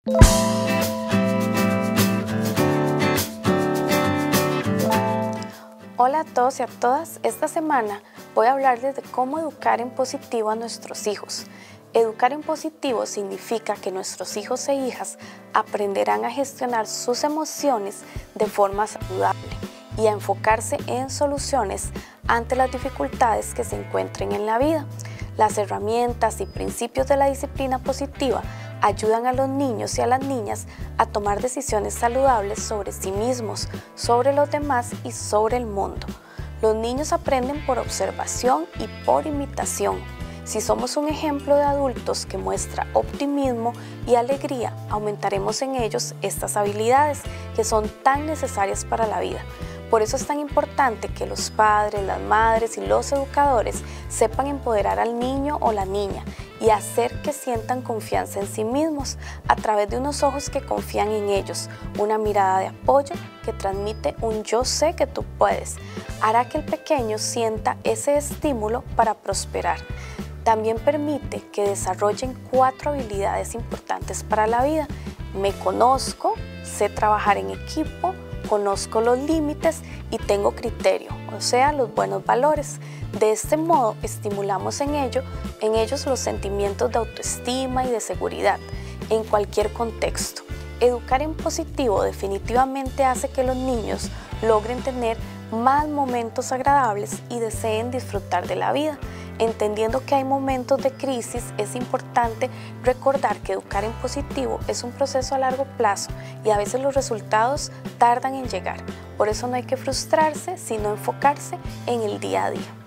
Hola a todos y a todas, esta semana voy a hablarles de cómo educar en positivo a nuestros hijos. Educar en positivo significa que nuestros hijos e hijas aprenderán a gestionar sus emociones de forma saludable y a enfocarse en soluciones ante las dificultades que se encuentren en la vida. Las herramientas y principios de la disciplina positiva ayudan a los niños y a las niñas a tomar decisiones saludables sobre sí mismos, sobre los demás y sobre el mundo. Los niños aprenden por observación y por imitación. Si somos un ejemplo de adultos que muestra optimismo y alegría, aumentaremos en ellos estas habilidades que son tan necesarias para la vida. Por eso es tan importante que los padres, las madres y los educadores sepan empoderar al niño o la niña y hacer que sientan confianza en sí mismos a través de unos ojos que confían en ellos, una mirada de apoyo que transmite un yo sé que tú puedes. Hará que el pequeño sienta ese estímulo para prosperar. También permite que desarrollen 4 habilidades importantes para la vida. Me conozco, sé trabajar en equipo, conozco los límites y tengo criterio, o sea, los buenos valores. De este modo, estimulamos en ellos los sentimientos de autoestima y de seguridad en cualquier contexto. Educar en positivo definitivamente hace que los niños logren tener más momentos agradables y deseen disfrutar de la vida. Entendiendo que hay momentos de crisis, es importante recordar que educar en positivo es un proceso a largo plazo y a veces los resultados tardan en llegar. Por eso no hay que frustrarse, sino enfocarse en el día a día.